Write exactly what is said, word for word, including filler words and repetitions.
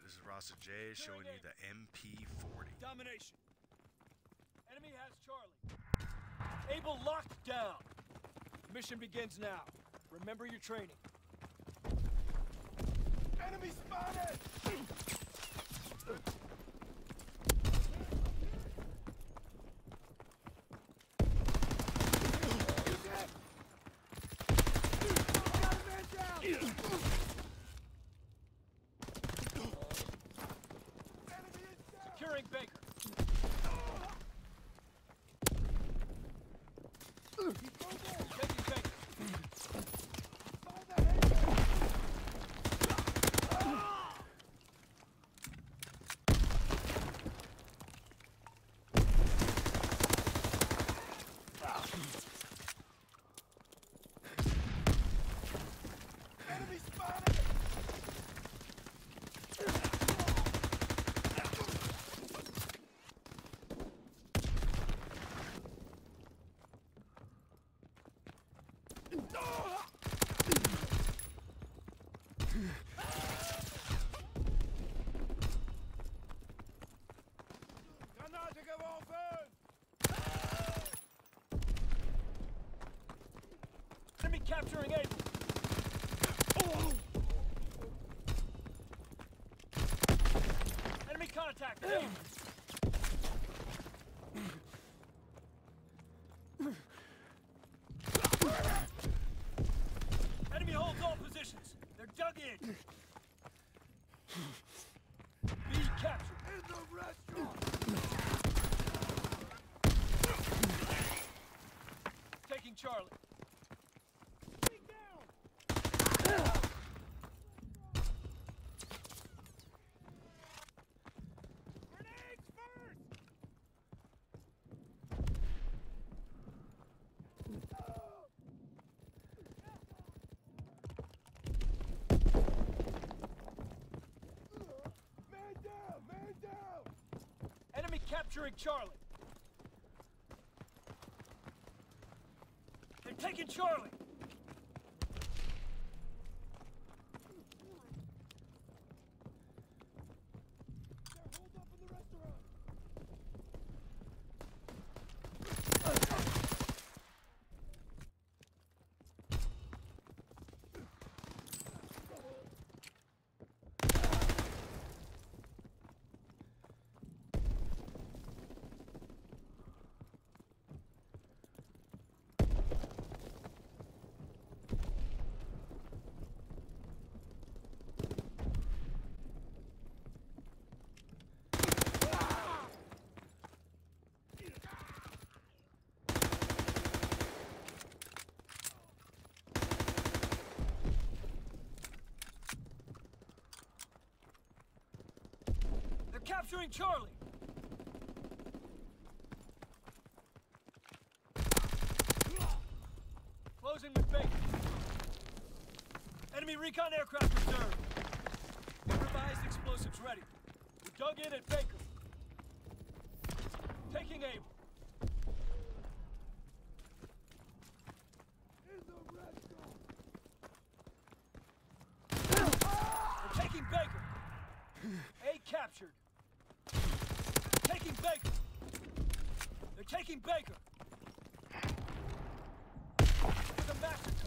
this is Rasa J showing you the M P forty. Domination. Enemy has Charlie. Able locked down. Mission begins now. Remember your training. Enemy spotted! Securing Baker. Taking Baker. Enemy spotted! Granate geworfen! Enemy capturing Able. Oh. Enemy contact. Able. Enemy holds all positions. They're dug in. B captured. In the restaurant. Taking Charlie. Take down. Grenades first. Man down! Man down! Enemy capturing Charlie. They're taking Charlie. They're holed up in the restaurant. They're capturing Charlie. Closing with Baker. Enemy recon aircraft reserved. Improvised explosives ready. We dug in at Baker. Taking Able. In the restaurant. We're taking Baker. A captured. Taking Baker. They're taking Baker. With a massive